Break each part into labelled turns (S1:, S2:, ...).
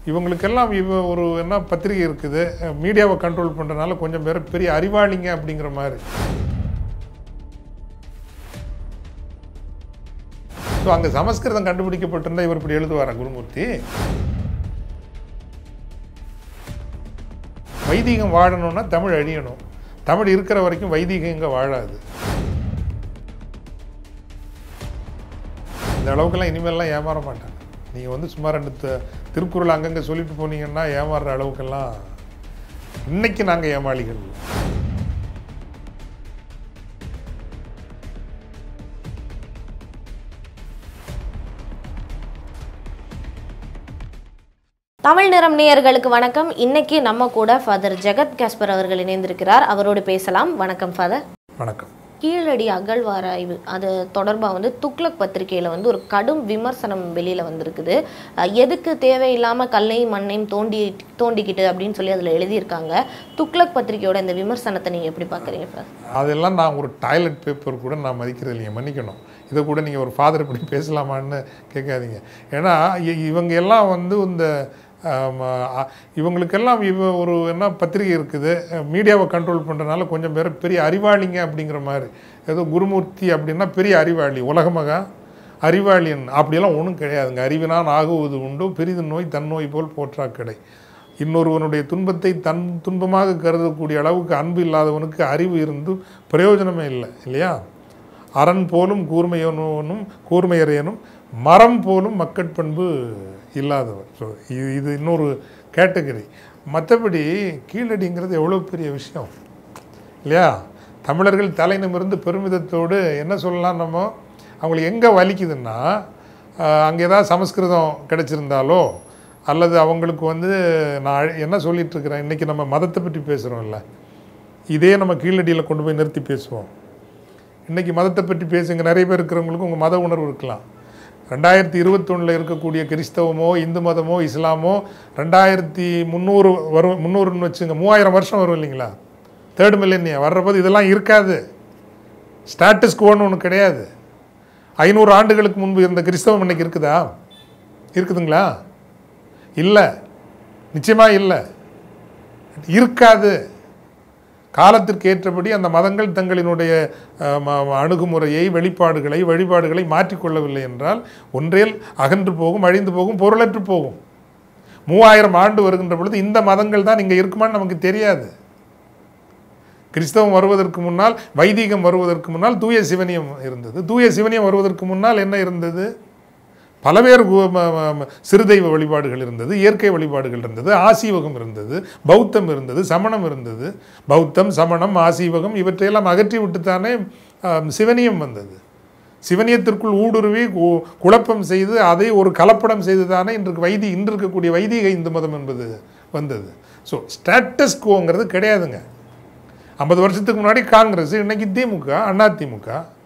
S1: இவங்களுக்கெல்லாம் ஒரு என்ன பத்திரிகை இருக்குது, மீடியாவை கண்ட்ரோல் பண்ணுறதுனால கொஞ்சம் பேர் பெரிய அறிவாளிங்க அப்படிங்கிற மாதிரி. ஸோ அங்கே சமஸ்கிருதம் கண்டுபிடிக்கப்பட்டிருந்தால் இவர் இப்படி எழுதுவாரா குருமூர்த்தி? வைதிகம் வாழணும்னா தமிழ் அழியணும். தமிழ் இருக்கிற வரைக்கும் வைதிகம் இங்கே வாழாது. இந்த அளவுக்கெல்லாம் இனிமேல்லாம் ஏமாற மாட்டாங்க. நீங்கள் சும்மா 2 திருக்குறள் அங்கங்கே சொல்லிட்டு போனீங்கன்னா ஏமாறுற அளவுக்கெல்லாம் இன்னைக்கு நாங்கள் ஏமாளிகள்.
S2: தமிழ்நிறம் நேயர்களுக்கு வணக்கம். இன்னைக்கு நம்ம கூட ஃபாதர் ஜெகத் காஸ்பர் அவர்கள் இணைந்திருக்கிறார். அவரோடு பேசலாம். வணக்கம் ஃபாதர்.
S1: வணக்கம்.
S2: கீழடி அகழ்வாராய்வு அது தொடர்பாக துக்ளக் பத்திரிகையில் ஒரு கடும் விமர்சனம் வெளியில் வந்திருக்குது. எதுக்கு தேவையில்லாமல் கல்லையும் மண்ணையும் தோண்டிக்கிட்டு அப்படின்னு சொல்லி அதில் எழுதியிருக்காங்க. துக்ளக் பத்திரிகையோட இந்த விமர்சனத்தை நீங்கள் எப்படி பார்க்குறீங்க சார்?
S1: அதெல்லாம் நான் ஒரு டாய்லெட் பேப்பர் கூட நான் மதிக்கிறது இல்லைங்க, மன்னிக்கணும். இதை கூட நீங்கள் ஒரு ஃபாதர் இப்படி பேசலாமான்னு கேட்காதீங்க. ஏன்னா இவங்க எல்லாம் இந்த இவங்களுக்கெல்லாம் ஒரு என்ன பத்திரிகை இருக்குது, மீடியாவை கண்ட்ரோல் பண்ணுறதுனால கொஞ்சம் பேர் பெரிய அறிவாளிங்க அப்படிங்கிற மாதிரி. ஏதோ குருமூர்த்தி அப்படின்னா பெரிய அறிவாளி, உலகமகா அறிவாளியன் அப்படியெல்லாம் ஒன்றும் கிடையாதுங்க. அறிவினான் ஆகுவது உண்டு, பெரிது நோய் தன்னோய் போல் போற்றா கடை. இன்னொருவனுடைய துன்பத்தை தன் துன்பமாக கருதக்கூடிய அளவுக்கு அன்பு இல்லாதவனுக்கு அறிவு இருந்து பிரயோஜனமே இல்லை, இல்லையா? அரண் போலும் கூர்மையறையனும் மரம் போலும் மக்கட்பண்பு இல்லாதவர். ஸோ இது இன்னொரு கேட்டகரி. மற்றபடி கீழடிங்கிறது எவ்வளோ பெரிய விஷயம் இல்லையா? தமிழர்கள் தலை நிமிர்ந்து பெருமிதத்தோடு என்ன சொல்லலாம், நம்ம அவங்களுக்கு எங்கே வலிக்குதுன்னா, அங்கே ஏதாவது சமஸ்கிருதம் கிடச்சிருந்தாலோ அல்லது அவங்களுக்கு நான் என்ன சொல்லிகிட்ருக்கிறேன், இன்றைக்கி நம்ம மதத்தை பற்றி பேசுகிறோம்ல, இதே நம்ம கீழடியில் கொண்டு போய் நிறுத்தி பேசுவோம். இன்றைக்கி மதத்தை பற்றி பேசுங்க, நிறைய பேர் இருக்கிறவங்களுக்கும் உங்கள் மத உணர்வு இருக்கலாம். 2021 இருக்கக்கூடிய கிறிஸ்தவமோ இந்து மதமோ இஸ்லாமோ 2300 வரும், 300ன்னு வச்சுங்க, 3000 வருஷம் வரும் இல்லைங்களா? 3rd மில்லேனியம் வர்றபோது இதெல்லாம் இருக்காது. ஸ்டாட்டஸ் கோன்னு ஒன்று கிடையாது. 500 ஆண்டுகளுக்கு முன்பு இருந்த கிறிஸ்தவம் இன்னைக்கு இருக்குதா? இருக்குதுங்களா? இல்லை, நிச்சயமாக இல்லை, இருக்காது. காலத்திற்கு ஏற்றபடி அந்த மதங்கள் தங்களினுடைய அணுகுமுறையை வழிபாடுகளை மாற்றிக்கொள்ளவில்லை என்றால் ஒன்றேல் அகன்று போகும், அழிந்து போகும், பொருளற்று போகும். 3000 ஆண்டு வருகின்ற பொழுது இந்த மதங்கள் தான் இங்கே இருக்குமான்னு நமக்கு தெரியாது. கிறிஸ்தவம் வருவதற்கு முன்னால், வைதிகம் வருவதற்கு முன்னால் தூய சிவனியம் இருந்தது. தூய சிவனியம் வருவதற்கு முன்னால் என்ன இருந்தது? பலவேறு சிறுதெய்வ வழிபாடுகள் இருந்தது, இயற்கை வழிபாடுகள் இருந்தது, ஆசீவகம் இருந்தது, பௌத்தம் இருந்தது, சமணம் இருந்தது. பௌத்தம், சமணம், ஆசீவகம் இவற்றையெல்லாம் அகற்றி விட்டுத்தானே சிவனியம் வந்தது. சிவனியத்திற்குள் ஊடுருவி குழப்பம் செய்து அதை ஒரு கலப்படம் செய்து தானே இன்று இருக்கக்கூடிய வைதிக இந்து மதம் என்பது வந்தது. ஸோ ஸ்டேட்டஸ் கோங்கிறது கிடையாதுங்க. 50 வருஷத்துக்கு முன்னாடி காங்கிரஸ், இன்னைக்கு திமுக, அதிமுக.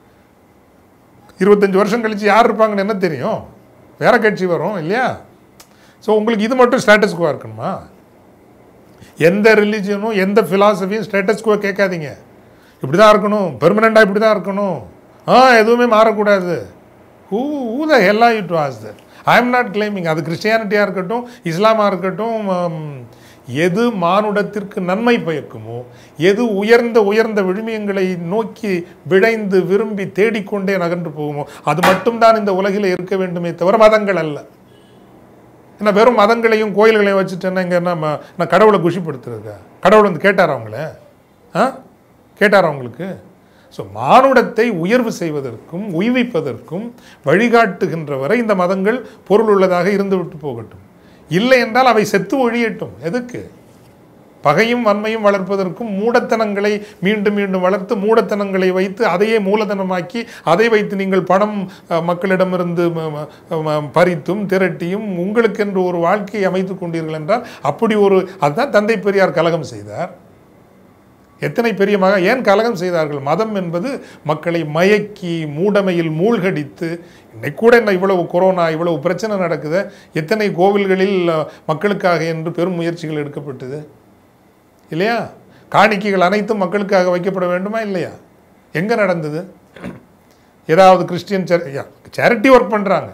S1: 25 வருஷம் கழித்து யார் இருப்பாங்கன்னு என்ன தெரியும்? வேற கட்சி வரும் இல்லையா? ஸோ உங்களுக்கு இது மட்டும் ஸ்டேட்டஸ் குவா இருக்கணுமா? எந்த ரிலிஜனும் எந்த ஃபிலாசபியும் ஸ்டேட்டஸ் குவா கேட்காதீங்க. இப்படி தான் இருக்கணும், பெர்மனெண்ட்டாக இப்படி தான் இருக்கணும், எதுவுமே மாறக்கூடாது. Who the hell are you to ask that? I am not claiming. அது கிறிஸ்டியானிட்டியாக இருக்கட்டும், இஸ்லாமாக இருக்கட்டும், எது மானுடத்திற்கு நன்மை பயக்குமோ, எது உயர்ந்த விழுமியங்களை நோக்கி விழைந்து விரும்பி தேடிக்கொண்டே நகர்ந்து போகுமோ அது மட்டும்தான் இந்த உலகில் இருக்க வேண்டுமே தவிர மதங்கள் அல்ல. ஏன்னா வெறும் மதங்களையும் கோயில்களையும் வச்சுட்டேன்னா இங்கே நான் கடவுளை குஷிப்படுத்துறதா? கடவுள் கேட்டாரா அவங்கள? கேட்டாரா அவங்களுக்கு? ஸோ மானுடத்தை உயர்வு செய்வதற்கும் உய்விப்பதற்கும் வழிகாட்டுகின்ற வரை இந்த மதங்கள் பொருள் உள்ளதாக இருந்து விட்டு போகட்டும். இல்லை என்றால் அவை செத்து ஒழியட்டும். எதுக்கு? பகையும் வன்மையும் வளர்ப்பதற்கும் மூடத்தனங்களை மீண்டும் மீண்டும் வளர்த்து மூடத்தனங்களை வைத்து அதையே மூலதனமாக்கி அதை வைத்து நீங்கள் பணம் மக்களிடமிருந்து பறித்தும் திரட்டியும் உங்களுக்கென்று ஒரு வாழ்க்கையை அமைத்து கொண்டீர்கள் என்றால் அப்படி அதுதான் தந்தை பெரியார் கலகம் செய்தார். எத்தனை பெரிய ஏன் கலகம் செய்தார்கள்? மதம் என்பது மக்களை மயக்கி மூடமையில் மூழ்கடித்து, இன்னைக்கு கூட என்ன இவ்வளவு கொரோனா இவ்வளவு பிரச்சனை நடக்குது, எத்தனை கோவில்களில் மக்களுக்காக என்று பெரும் முயற்சிகள் எடுக்கப்பட்டது இல்லையா? காணிக்கைகள் அனைத்தும் மக்களுக்காக வைக்கப்பட வேண்டுமா இல்லையா? எங்கே நடந்தது? ஏதாவது கிறிஸ்டியன் சேரிட்டி ஒர்க் பண்ணுறாங்க,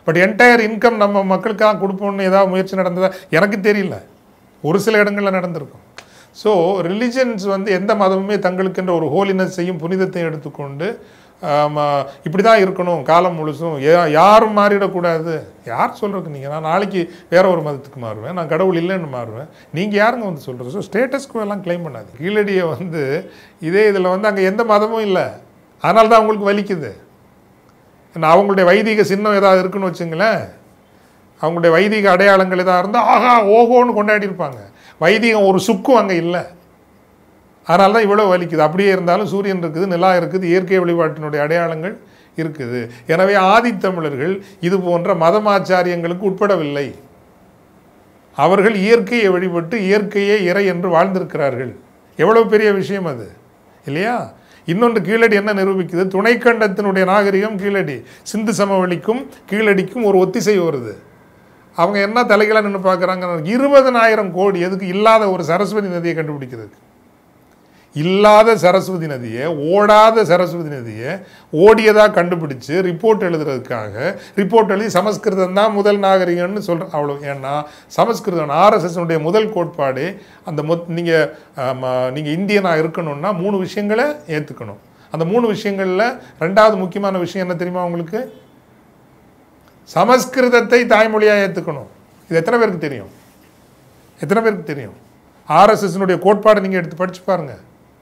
S1: பட் என்டையர் இன்கம் நம்ம மக்களுக்காக கொடுப்போம்னு ஏதாவது முயற்சி நடந்ததா எனக்கு தெரியல. ஒரு சில இடங்களில் நடந்திருக்கும். ஸோ ரிலிஜன்ஸ் வந்து எந்த மதமுமே தங்களுக்கென்ற ஒரு ஹோலினஸையும் புனிதத்தையும் எடுத்துக்கொண்டு இப்படி தான் இருக்கணும் காலம் முழுசும், யாரும் மாறிடக்கூடாது. யார் சொல்கிறதுக்கு நீங்கள்? நான் நாளைக்கு வேற ஒரு மதத்துக்கு மாறுவேன், நான் கடவுள் இல்லைன்னு மாறுவேன், நீங்கள் யாருங்க வந்து சொல்கிறது? ஸோ ஸ்டேட்டஸ்க்கு எல்லாம் கிளைம் பண்ணாது. கீழடியை வந்து இதே இதில் வந்து அங்கே எந்த மதமும் இல்லை, அதனால தான் அவங்களுக்கு வலிக்குது. அவங்களுடைய வைதிக சின்னம் ஏதாவது இருக்குன்னு வச்சுங்களேன், அவங்களுடைய வைதிக அடையாளங்கள் ஏதாவது இருந்தால் ஆஹா ஓஹோன்னு கொண்டாடி இருப்பாங்க. வைதிகம் ஒரு சுக்கும் அங்கே இல்லை, அதனால தான் இவ்வளோ வலிக்குது. அப்படியே இருந்தாலும் சூரியன் இருக்குது, நிலா இருக்குது, இயற்கை வழிபாட்டினுடைய அடையாளங்கள் இருக்குது. எனவே ஆதித்தமிழர்கள் இது போன்ற மதமாச்சாரியங்களுக்கு உட்படவில்லை. அவர்கள் இயற்கையை வழிபட்டு இயற்கையே இறை என்று வாழ்ந்திருக்கிறார்கள். எவ்வளோ பெரிய விஷயம் அது இல்லையா? இன்னொன்று கீழடி என்ன நிரூபிக்குது? துணைக்கண்டத்தினுடைய நாகரிகம் கீழடி, சிந்து சமவெளிக்கும் கீழடிக்கும் ஒரு ஒத்திசை வருது. அவங்க என்ன தலைகளாக நின்று பார்க்குறாங்க? 20,000 கோடி எதுக்கு? இல்லாத ஒரு சரஸ்வதி நதியை கண்டுபிடிக்கிறதுக்கு. இல்லாத சரஸ்வதி நதியை, ஓடாத சரஸ்வதி நதியை ஓடியதாக கண்டுபிடிச்சு ரிப்போர்ட் எழுதுறதுக்காக ரிப்போர்ட் எழுதி சமஸ்கிருதம் தான் முதல் நாகரிகம்னு சொல்கிறேன். அவ்வளோ. ஏன்னா சமஸ்கிருதம் ஆர்எஸ்எஸ்னுடைய முதல் கோட்பாடு அந்த நீங்கள் இந்தியனாக இருக்கணும்னா 3 விஷயங்களை ஏற்றுக்கணும். அந்த 3 விஷயங்களில் 2வது முக்கியமான விஷயம் என்ன தெரியுமா உங்களுக்கு? சமஸ்கிருதத்தை தாய்மொழியாக ஏற்றுக்கணும். இது எத்தனை பேருக்கு தெரியும்? எத்தனை பேருக்கு தெரியும்? ஆர்எஸ்எஸ்னுடைய கோட்பாடை நீங்கள் எடுத்து படித்து பாருங்கள்.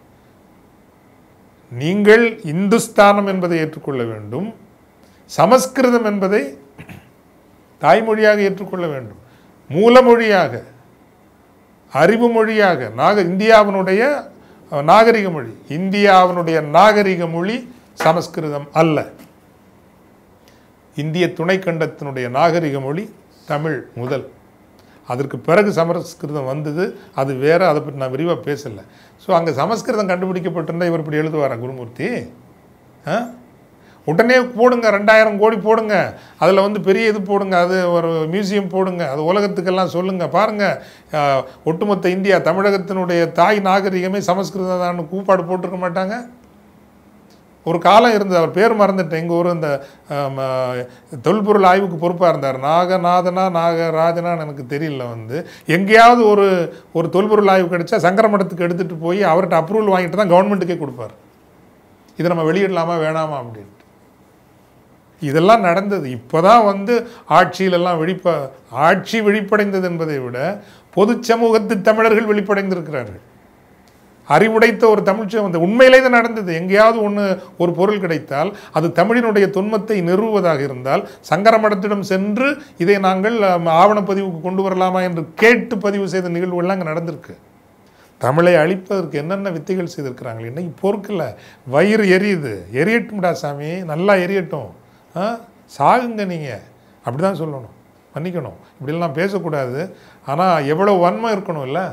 S1: நீங்கள் இந்துஸ்தானம் என்பதை ஏற்றுக்கொள்ள வேண்டும், சமஸ்கிருதம் என்பதை தாய்மொழியாக ஏற்றுக்கொள்ள வேண்டும், மூலமொழியாக, அறிவு மொழியாக. இந்தியாவினுடைய நாகரிக மொழி, இந்தியாவினுடைய நாகரிக மொழி சமஸ்கிருதம் அல்ல. இந்திய துணைக்கண்டத்தினுடைய நாகரிக மொழி தமிழ் முதல். அதற்கு பிறகு சமஸ்கிருதம் வந்தது, அது வேற. அதை பற்றி நான் விரிவாக பேசலை. ஸோ அங்கே சமஸ்கிருதம் கண்டுபிடிக்கப்பட்டிருந்தால் இவர் இப்படி எழுதுவாரா குருமூர்த்தி? உடனே போடுங்க, 2000 கோடி போடுங்க, அதில் வந்து பெரிய இது போடுங்க, அது ஒரு மியூசியம் போடுங்க, அது உலகத்துக்கெல்லாம் சொல்லுங்கள். பாருங்கள், ஒட்டுமொத்த இந்தியா தமிழகத்தினுடைய தாய் நாகரிகமே சமஸ்கிருதம் தான் கூப்பாடு போட்டிருக்க மாட்டாங்க. ஒரு காலம் இருந்தது, அவர் பேர் மறந்துட்டேன், எங்கள் ஊர் இந்த தொல்பொருள் ஆய்வுக்கு பொறுப்பாக இருந்தார், நாகநாதனா நாகராஜனான்னு எனக்கு தெரியல. வந்து எங்கேயாவது ஒரு தொல்பொருள் ஆய்வு கிடைச்சா சங்கர மடத்துக்கு எடுத்துகிட்டு போய் அவர்கிட்ட அப்ரூவல் வாங்கிட்டு தான் கவர்மெண்ட்டுக்கே கொடுப்பார். இதை நம்ம வெளியிடலாமா வேணாமா அப்படின்ட்டு. இதெல்லாம் நடந்தது. இப்போ தான் வந்து ஆட்சியிலெல்லாம் ஆட்சி விழிப்படைந்தது என்பதை விட பொது சமூகத்து தமிழர்கள் விழிப்படைந்திருக்கிறார்கள். அறிவுடைத்த ஒரு தமிழ்ச்சி வந்து உண்மையிலே தான் நடந்தது. எங்கேயாவது ஒரு பொருள் கிடைத்தால் அது தமிழினுடைய தொன்மத்தை நிறுவுவதாக இருந்தால் சங்கர மடத்திடம் சென்று இதை நாங்கள் ஆவணப்பதிவுக்கு கொண்டு வரலாமா என்று கேட்டு பதிவு செய்த நிகழ்வுகள்லாம் அங்கே நடந்திருக்கு. தமிழை அழிப்பதற்கு என்னென்ன வித்தைகள் செய்திருக்கிறாங்களே. இன்னைக்கு பொறுக்கல, வயிறு எரியுது, எரியட்டும்டா சாமி, நல்லா எரியட்டும், சாகுங்க நீங்கள், அப்படி தான் சொல்லணும், மன்னிக்கணும், இப்படிலாம் பேசக்கூடாது. ஆனால் எவ்வளோ வன்மை இருக்கணும் இல்லை?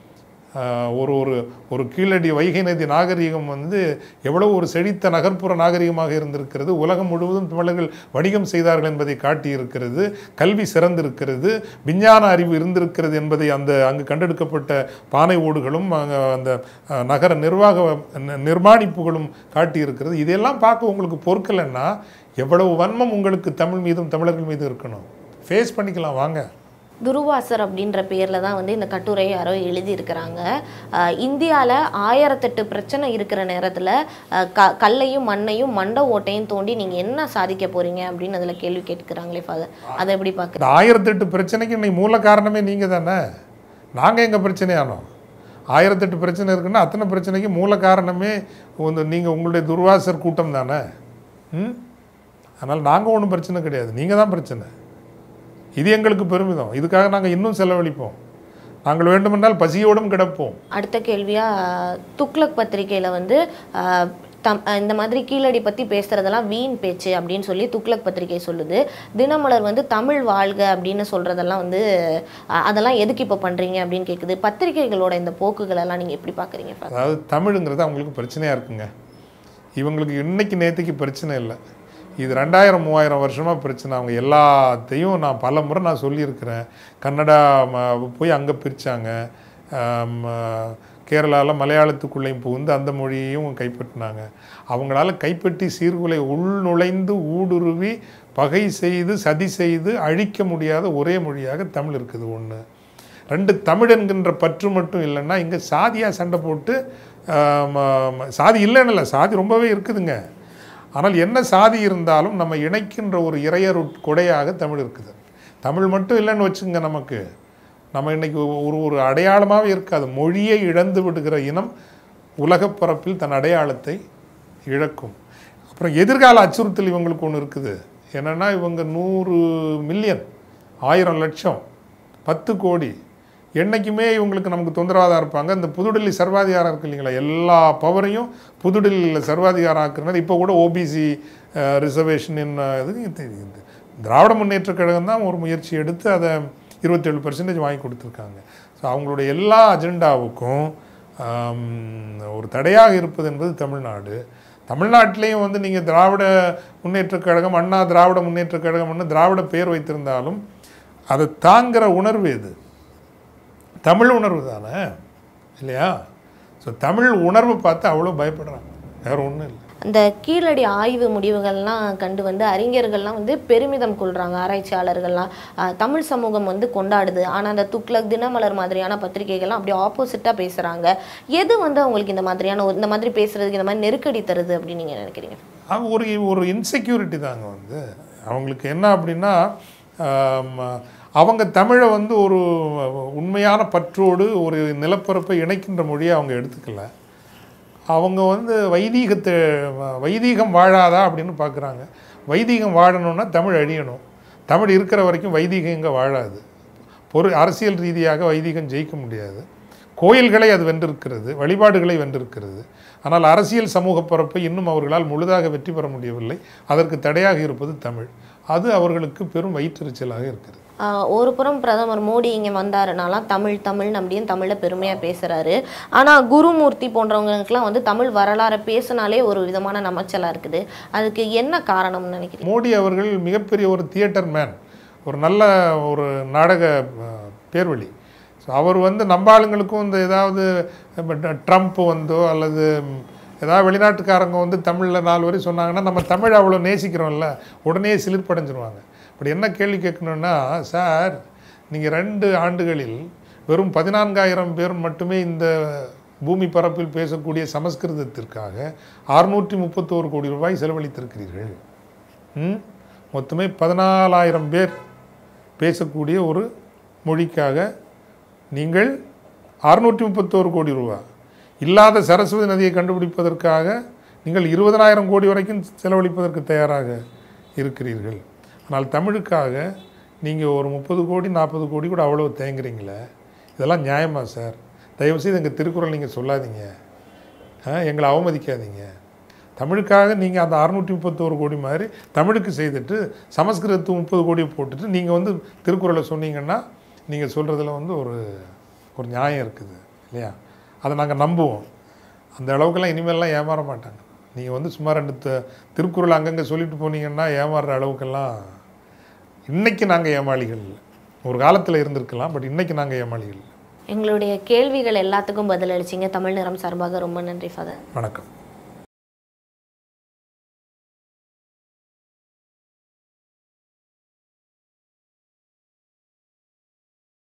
S1: ஒரு கீழடி வைகை நதி நாகரிகம் வந்து எவ்வளோ ஒரு செழித்த நகர்ப்புற நாகரிகமாக இருந்திருக்கிறது. உலகம் முழுவதும் தமிழர்கள் வணிகம் செய்தார்கள் என்பதை காட்டியிருக்கிறது. கல்வி சிறந்திருக்கிறது, விஞ்ஞான அறிவு இருந்திருக்கிறது என்பதை அங்கு கண்டெடுக்கப்பட்ட பானை ஓடுகளும் அந்த நகர நிர்மாணிப்புகளும் காட்டியிருக்கிறது. இதெல்லாம் பார்க்க உங்களுக்கு பொறுக்கலைன்னா எவ்வளவு வன்மம் உங்களுக்கு தமிழ் மீதும் தமிழர்கள் மீதும் இருக்கணும். ஃபேஸ் பண்ணிக்கலாம் வாங்க.
S2: துருவாசர் அப்படின்ற பேரில் தான் வந்து இந்த கட்டுரையை யாரோ எழுதியிருக்கிறாங்க. இந்தியாவில் 1008 பிரச்சனை இருக்கிற நேரத்தில் கல்லையும் மண்ணையும் மண்ட ஓட்டையும் தோண்டி நீங்கள் என்ன சாதிக்க போகிறீங்க அப்படின்னு அதில் கேள்வி கேட்குறாங்களே ஃபாதர், அதை எப்படி பார்க்குறீங்க? 1008
S1: பிரச்சனைக்கு இன்னைக்கு மூல காரணமே நீங்கள் தானே. நாங்கள் எங்கள் பிரச்சனையானோம். 1008 பிரச்சனை இருக்குன்னா அத்தனை பிரச்சனைக்கு மூல காரணமே நீங்கள் உங்களுடைய துர்வாசர் கூட்டம் தானே. அதனால் நாங்கள் ஒன்றும் பிரச்சனை கிடையாது, நீங்கள் தான் பிரச்சனை. இது எங்களுக்கு பெருமிதம். இதுக்காக நாங்கள் இன்னும் செலவழிப்போம். நாங்கள் வேண்டுமென்றால் பசியோடும் கிடப்போம்.
S2: அடுத்த கேள்வியாக, துக்ளக் பத்திரிகையில் வந்து இந்த மாதிரி கீழடி பற்றி பேசுகிறதெல்லாம் வீண் பேச்சு அப்படின்னு சொல்லி துக்ளக் பத்திரிகை சொல்லுது. தினமலர் வந்து தமிழ் வாழ்க அப்படின்னு சொல்கிறதெல்லாம் வந்து அதெல்லாம் எதுக்கு இப்போ பண்ணுறீங்க அப்படின்னு கேட்குது. பத்திரிகைகளோட இந்த போக்குகளெல்லாம் நீங்கள் எப்படி பார்க்குறீங்க?
S1: அதாவது தமிழுங்கிறது அவங்களுக்கு பிரச்சனையாக இருக்குங்க. இவங்களுக்கு இன்னைக்கு நேற்றுக்கு பிரச்சனை இல்லை, இது 2000-3000 வருஷமாக பிரச்சனை. அவங்க எல்லாத்தையும் நான் பல முறை நான் சொல்லியிருக்கிறேன். கன்னடா போய் அங்கே பிரித்தாங்க, கேரளாவில் மலையாளத்துக்குள்ளேயும் புகுந்து அந்த மொழியையும் கைப்பற்றினாங்க. அவங்களால கைப்பற்றி சீர்குலை உள்நுழைந்து ஊடுருவி பகை செய்து சதி செய்து அழிக்க முடியாத ஒரே மொழியாக தமிழ் இருக்குது. ஒன்று. ரெண்டு, தமிழ் என்கின்ற பற்று மட்டும் இல்லைன்னா இங்கே சாதியாக சண்டை போட்டு சாதி இல்லைன்னு இல்லை, சாதி ரொம்பவே இருக்குதுங்க. ஆனால் என்ன சாதி இருந்தாலும் நம்ம இணைக்கின்ற ஒரு இறையரு கொடையாக தமிழ் இருக்குது. தமிழ் மட்டும் இல்லைன்னு வச்சுங்க, நமக்கு நம்ம இன்றைக்கி ஒரு அடையாளமாகவே இருக்காது. மொழியை இழந்து விடுகிற இனம் உலகப் பரப்பில் தன் அடையாளத்தை இழக்கும். அப்புறம் எதிர்கால அச்சுறுத்தல் இவங்களுக்கு ஒன்று இருக்குது. என்னென்னா இவங்க 100 மில்லியன் 1000 லட்சம் 10 கோடி என்றைக்குமே இவங்களுக்கு நமக்கு தொந்தரவாதாக இருப்பாங்க. இந்த புதுடெல்லி சர்வாதிகாரம் இருக்குது இல்லைங்களா, எல்லா பவரையும் புதுடெல்லியில் சர்வாதிகாரம் ஆக்குறது. இப்போ கூட ஓபிசி ரிசர்வேஷன் இது திராவிட முன்னேற்ற கழகம் தான் ஒரு முயற்சி எடுத்து அதை 27% வாங்கி கொடுத்துருக்காங்க. ஸோ அவங்களுடைய எல்லா அஜெண்டாவுக்கும் ஒரு தடையாக இருப்பது என்பது தமிழ்நாடு. தமிழ்நாட்டிலையும் வந்து நீங்கள் திராவிட முன்னேற்ற கழகம், அண்ணா திராவிட முன்னேற்ற கழகம்னு திராவிட பேர் வைத்திருந்தாலும் அதை தாங்கிற உணர்வு எது? தமிழ் உணர்வு தானே, இல்லையா? ஸோ தமிழ் உணர்வு பார்த்து அவ்வளோ பயப்படுறாங்க, வேறு ஒன்றும் இல்லை.
S2: அந்த கீழடி ஆய்வு முடிவுகள்லாம் கண்டு வந்து அறிஞர்கள்லாம் வந்து பெருமிதம் கொள்கிறாங்க, ஆராய்ச்சியாளர்கள்லாம். தமிழ் சமூகம் வந்து கொண்டாடுது. ஆனால் அந்த துக்ளக், தினமலர் மாதிரியான பத்திரிகைகள்லாம் அப்படியே ஆப்போசிட்டாக பேசுகிறாங்க. எது வந்து அவங்களுக்கு இந்த மாதிரி பேசுகிறதுக்கு இந்த மாதிரி நெருக்கடி தருது அப்படின்னு நீங்கள் நினைக்கிறீங்க?
S1: ஒரு இன்செக்யூரிட்டி தாங்க. வந்து அவங்களுக்கு என்ன அப்படின்னா, அவங்க தமிழை வந்து ஒரு உண்மையான பற்றோடு ஒரு நிலப்பரப்பை இணைக்கின்ற மொழியை அவங்க எடுத்துக்கல. அவங்க வந்து வைதீகம் வாழாதா அப்படின்னு பார்க்குறாங்க. வைதீகம் வாழணும்னா தமிழ் அழியணும். தமிழ் இருக்கிற வரைக்கும் வைதீகம் இங்கே வாழாது. அரசியல் ரீதியாக வைதீகம் ஜெயிக்க முடியாது. கோயில்களை அது வென்றிருக்கிறது, வழிபாடுகளை வென்றிருக்கிறது. ஆனால் அரசியல் சமூக பரப்பை இன்னும் அவர்களால் முழுதாக வெற்றி பெற முடியவில்லை. அதற்கு தடையாக இருப்பது தமிழ். அது அவர்களுக்கு பெரும் வயிற்றெரிச்சலாக இருக்கிறது.
S2: ஒரு புறம் பிரதமர் மோடி இங்கே வந்தாருனாலாம் தமிழ் அப்படின்னு தமிழில் பெருமையாக பேசுகிறாரு. ஆனால் குருமூர்த்தி போன்றவங்களுக்குலாம் வந்து தமிழ் வரலாறை பேசினாலே ஒரு விதமான நமைச்சலாக இருக்குது. அதுக்கு என்ன காரணம்னு நினைக்கிறீங்க?
S1: மோடி அவர்கள் மிகப்பெரிய ஒரு தியேட்டர் மேன், ஒரு நல்ல ஒரு நாடக பேர்வழி. ஸோ அவர் வந்து நம்ம ஆளுங்களுக்கும் இந்த ஏதாவது ட்ரம்ப் வந்தோ அல்லது ஏதாவது வெளிநாட்டுக்காரங்க வந்து தமிழில் 4 வரி சொன்னாங்கன்னா நம்ம தமிழ் அவ்வளோ நேசிக்கிறோம்ல, உடனே சிலிர்ப்படைஞ்சிருவாங்க. அப்படி என்ன கேள்வி கேட்கணுன்னா, சார் நீங்கள் 2 ஆண்டுகளில் வெறும் 14,000 பேர் மட்டுமே இந்த பூமி பரப்பில் பேசக்கூடிய சமஸ்கிருதத்திற்காக 631 கோடி ரூபாய் செலவழித்திருக்கிறீர்கள். மொத்தமே 14,000 பேர் பேசக்கூடிய ஒரு மொழிக்காக நீங்கள் 631 கோடி ரூபாய். இல்லாத சரஸ்வதி நதியை கண்டுபிடிப்பதற்காக நீங்கள் 20,000 கோடி வரைக்கும் செலவழிப்பதற்கு தயாராக இருக்கிறீர்கள். ஆனால் தமிழுக்காக நீங்கள் ஒரு 30 கோடி 40 கோடி கூட அவ்வளோ தேங்குறீங்களே, இதெல்லாம் நியாயமா சார்? தயவுசெய்து எங்கள் திருக்குறள் நீங்கள் சொல்லாதீங்க, எங்களை அவமதிக்காதீங்க. தமிழுக்காக நீங்கள் அந்த 631 கோடி மாதிரி தமிழுக்கு செய்துட்டு சமஸ்கிருதத்துக்கு 30 கோடியை போட்டுட்டு நீங்கள் வந்து திருக்குறளை சொன்னீங்கன்னா நீங்கள் சொல்கிறதுல வந்து ஒரு நியாயம் இருக்குது இல்லையா? அதை நாங்கள் நம்புவோம். அந்த அளவுக்கெல்லாம் இனிமேல்லாம் ஏமாற மாட்டாங்க. நீங்கள் வந்து சும்மா 2 திருக்குறள் அங்கங்கே சொல்லிட்டு போனீங்கன்னா ஏமாறுற அளவுக்கெல்லாம் இன்றைக்கி நாங்கள் ஏமாளிகள் இல்லை. ஒரு காலத்தில் இருந்திருக்கலாம், பட் இன்றைக்கி நாங்கள் ஏமாளிகள் இல்லை.
S2: எங்களுடைய கேள்விகள் எல்லாத்துக்கும் பதிலளிச்சிங்க. தமிழ் நிறம் சார்பாக ரொம்ப நன்றி ஃபாதர்.
S1: வணக்கம்.